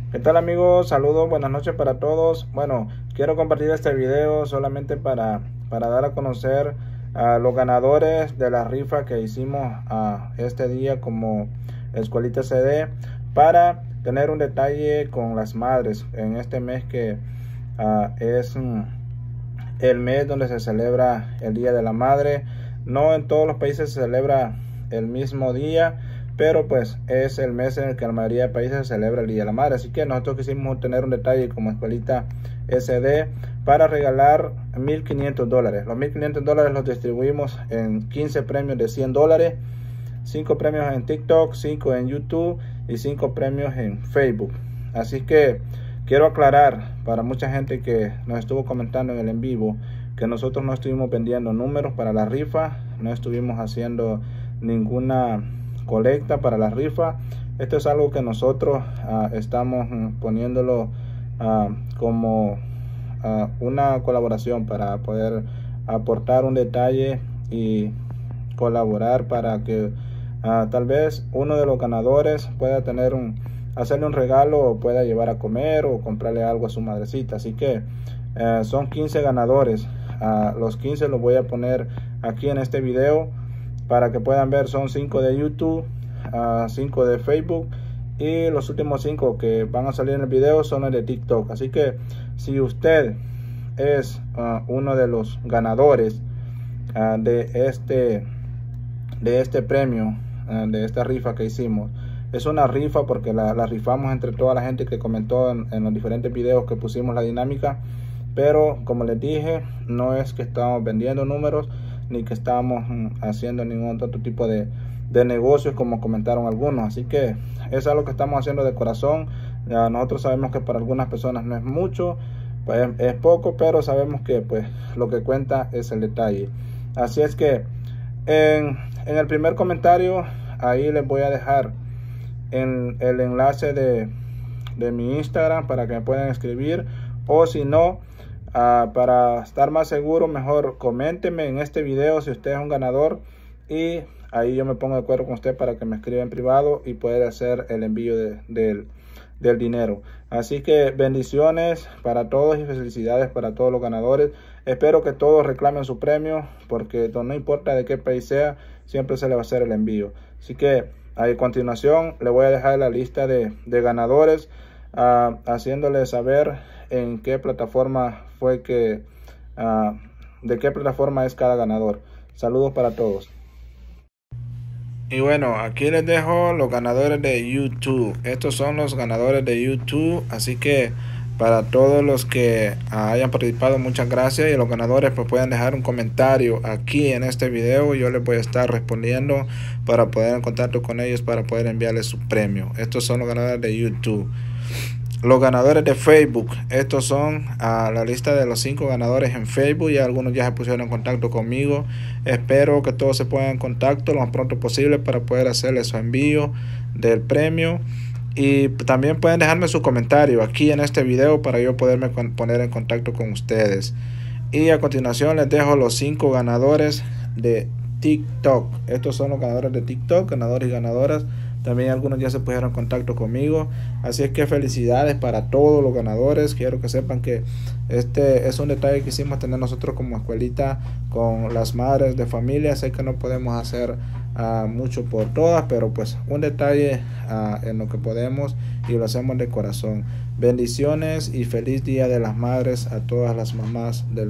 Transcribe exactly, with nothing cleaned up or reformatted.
¿Qué tal, amigos? Saludos, buenas noches para todos. Bueno, quiero compartir este video solamente para, para dar a conocer a los ganadores de la rifa que hicimos a este día como Escuelita C D, para tener un detalle con las madres en este mes que uh, es um, el mes donde se celebra el Día de la Madre. No en todos los países se celebra el mismo día, pero pues es el mes en el que la mayoría de países se celebra el Día de la Madre. Así que nosotros quisimos tener un detalle como Escuelita S D para regalar mil quinientos dólares. Los mil quinientos dólares los distribuimos en quince premios de cien dólares, cinco premios en TikTok, cinco en YouTube y cinco premios en Facebook. Así que quiero aclarar para mucha gente que nos estuvo comentando en el en vivo que nosotros no estuvimos vendiendo números para la rifa, no estuvimos haciendo ninguna colecta para la rifa. Esto es algo que nosotros uh, estamos uh, poniéndolo uh, como uh, una colaboración para poder aportar un detalle y colaborar para que uh, tal vez uno de los ganadores pueda tener un hacerle un regalo o pueda llevar a comer o comprarle algo a su madrecita. Así que uh, son quince ganadores. Uh, los quince los voy a poner aquí en este video para que puedan ver. Son cinco de YouTube, cinco uh, de Facebook, y los últimos cinco que van a salir en el video son los de TikTok. Así que si usted es uh, uno de los ganadores uh, de este de este premio, uh, de esta rifa que hicimos, es una rifa porque la, la rifamos entre toda la gente que comentó en, en los diferentes videos que pusimos la dinámica. Pero como les dije, no es que estamos vendiendo números ni que estamos mm, haciendo ningún otro tipo de, de negocios como comentaron algunos. Así que es algo que estamos haciendo de corazón. Ya nosotros sabemos que para algunas personas no es mucho, pues es poco, pero sabemos que pues lo que cuenta es el detalle. Así es que en, en el primer comentario ahí les voy a dejar en el enlace de, de mi Instagram para que me puedan escribir, o si no, Uh, para estar más seguro, mejor coménteme en este video si usted es un ganador, y ahí yo me pongo de acuerdo con usted para que me escriba en privado y poder hacer el envío de, de, del dinero. Así que bendiciones para todos y felicidades para todos los ganadores. Espero que todos reclamen su premio, porque no importa de qué país sea, siempre se le va a hacer el envío. Así que a continuación le voy a dejar la lista de, de ganadores, uh, haciéndole saber en qué plataforma fue que uh, de qué plataforma es cada ganador. Saludos para todos. Y bueno, aquí les dejo los ganadores de YouTube. Estos son los ganadores de YouTube. Así que para todos los que uh, hayan participado, muchas gracias. Y los ganadores pues pueden dejar un comentario aquí en este video. Yo les voy a estar respondiendo para poder en contacto con ellos, para poder enviarles su premio. Estos son los ganadores de YouTube. Los ganadores de Facebook, estos son a la lista de los cinco ganadores en Facebook. Ya algunos ya se pusieron en contacto conmigo. Espero que todos se pongan en contacto lo más pronto posible para poder hacerles su envío del premio. Y también pueden dejarme su comentario aquí en este video para yo poderme poner en contacto con ustedes. Y a continuación les dejo los cinco ganadores de TikTok. Estos son los ganadores de TikTok, ganadores y ganadoras. También algunos ya se pusieron en contacto conmigo. Así es que felicidades para todos los ganadores. Quiero que sepan que este es un detalle que quisimos tener nosotros como escuelita con las madres de familia. Sé que no podemos hacer uh, mucho por todas, pero pues un detalle uh, en lo que podemos, y lo hacemos de corazón. Bendiciones y feliz Día de las Madres a todas las mamás del